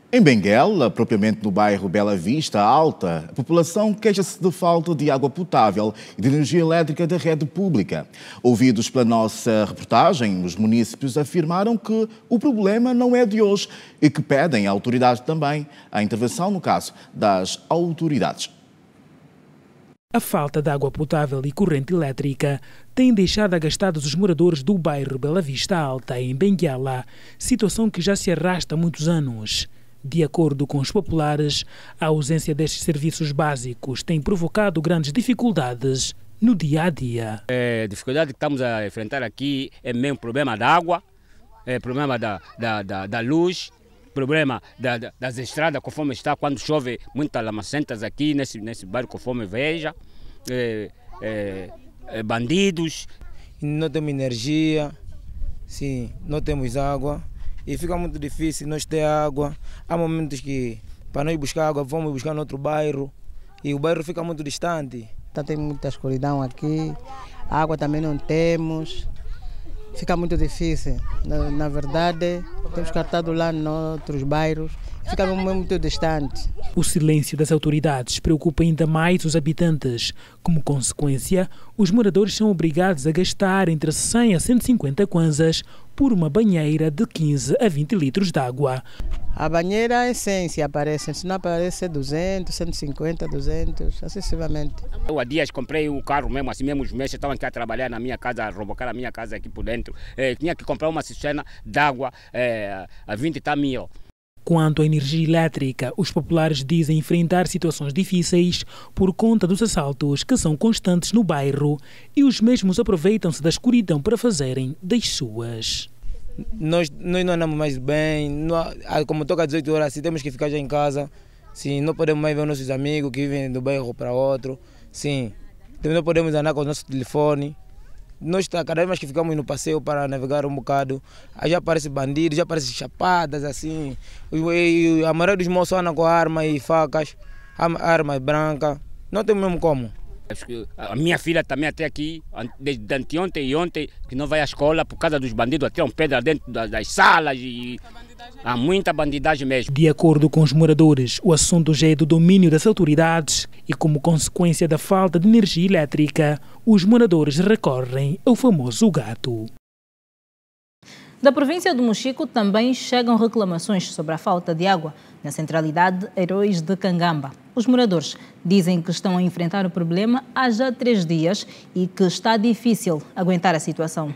Em Benguela, propriamente no bairro Bela Vista Alta, a população queixa-se de falta de água potável e de energia elétrica da rede pública. Ouvidos pela nossa reportagem, os munícipes afirmaram que o problema não é de hoje e que pedem à autoridade também a intervenção, no caso das autoridades. A falta de água potável e corrente elétrica tem deixado agastados os moradores do bairro Bela Vista Alta, em Benguela, situação que já se arrasta há muitos anos. De acordo com os populares, a ausência destes serviços básicos tem provocado grandes dificuldades no dia a dia. A dificuldade que estamos a enfrentar aqui é mesmo problema da água, problema da luz, problema das estradas, conforme está, quando chove, muitas lamacentas aqui nesse bairro, conforme veja, bandidos. Não temos energia, sim, não temos água. E fica muito difícil nós ter água. Há momentos que, para nós buscar água, vamos buscar no outro bairro. E o bairro fica muito distante. Tem muita escuridão aqui, água também não temos. Fica muito difícil. Na verdade, temos cartado lá nos outros bairros. Fica muito distante. O silêncio das autoridades preocupa ainda mais os habitantes. Como consequência, os moradores são obrigados a gastar entre 100 a 150 kwanzas por uma banheira de 15 a 20 litros de água. A banheira é 100 se aparece, se não aparece 200, 150, 200, acessivamente. Eu há dias comprei o carro mesmo, assim mesmo os meses estavam aqui a trabalhar na minha casa, a rebocar a minha casa aqui por dentro. Tinha que comprar uma cisterna d'água a 20 mil. Quanto à energia elétrica, os populares dizem enfrentar situações difíceis por conta dos assaltos que são constantes no bairro e os mesmos aproveitam-se da escuridão para fazerem das suas. Nós não andamos mais bem, como toca 18 horas, assim, temos que ficar já em casa. Sim, não podemos mais ver nossos amigos que vivem do bairro para outro. Sim, não podemos andar com o nosso telefone. Nós, cada vez mais que ficamos no passeio para navegar um bocado, já aparece bandidos, já aparecem chapadas, assim. E a maioria dos moços andam com armas e facas, armas brancas. Não tem mesmo como. A minha filha também até aqui, desde anteontem e ontem, que não vai à escola por causa dos bandidos, atiram pedra dentro das salas e há muita bandidagem mesmo. De acordo com os moradores, o assunto já é do domínio das autoridades e, como consequência da falta de energia elétrica, os moradores recorrem ao famoso gato. Da província do Mochico também chegam reclamações sobre a falta de água na centralidade Heróis de Cangamba. Os moradores dizem que estão a enfrentar o problema há já 3 dias e que está difícil aguentar a situação.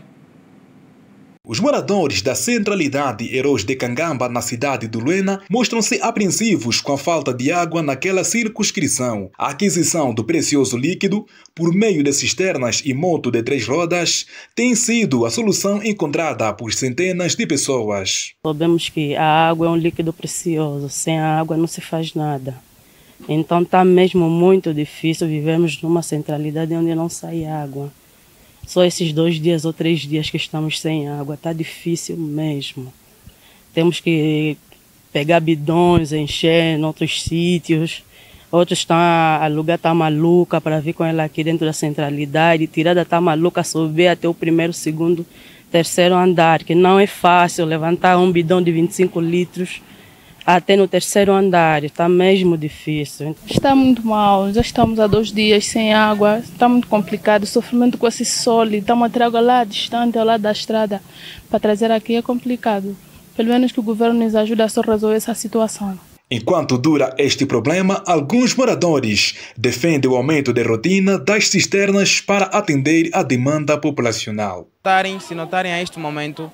Os moradores da centralidade Heróis de Cangamba, na cidade de Luena, mostram-se apreensivos com a falta de água naquela circunscrição. A aquisição do precioso líquido, por meio de cisternas e moto de 3 rodas, tem sido a solução encontrada por centenas de pessoas. Sabemos que a água é um líquido precioso, sem a água não se faz nada. Então está mesmo muito difícil, vivemos numa centralidade onde não sai água. Só esses 2 dias ou 3 dias que estamos sem água, está difícil mesmo. Temos que pegar bidões, encher em outros sítios. Outros estão a alugar tá maluca para vir com ela aqui dentro da centralidade. Tirada tá maluca, subir até o 1º, 2º, 3º andar, que não é fácil levantar um bidão de 25 litros até no 3º andar, está mesmo difícil. Está muito mal, já estamos há 2 dias sem água, está muito complicado, o sofrimento com esse sol, estamos a ter água lá distante, ao lado da estrada, para trazer aqui é complicado. Pelo menos que o governo nos ajude a só resolver essa situação. Enquanto dura este problema, alguns moradores defendem o aumento de rotina das cisternas para atender a demanda populacional. Se notarem a este momento,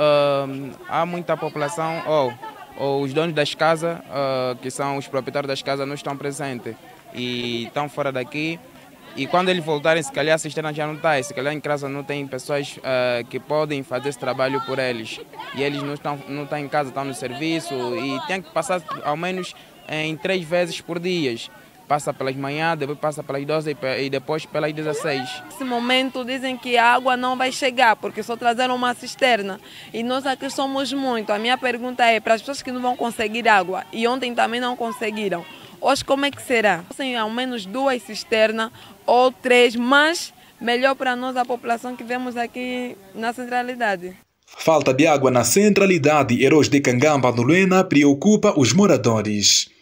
há muita população, os donos das casas, que são os proprietários das casas, não estão presentes e estão fora daqui. E quando eles voltarem, se calhar a cisterna já não está, se calhar em casa não tem pessoas que podem fazer esse trabalho por eles. E eles não estão em casa, estão no serviço e tem que passar ao menos em 3 vezes por dia. Passa pelas manhãs, depois passa pelas 12 e depois pelas 16. Nesse momento dizem que a água não vai chegar, porque só trazeram uma cisterna. E nós aqui somos muito. A minha pergunta é para as pessoas que não vão conseguir água, e ontem também não conseguiram. Hoje como é que será? Tem ao menos 2 cisternas ou 3, mas melhor para nós, a população que vemos aqui na centralidade. Falta de água na centralidade Heróis de Cangamba, no Luena, preocupa os moradores.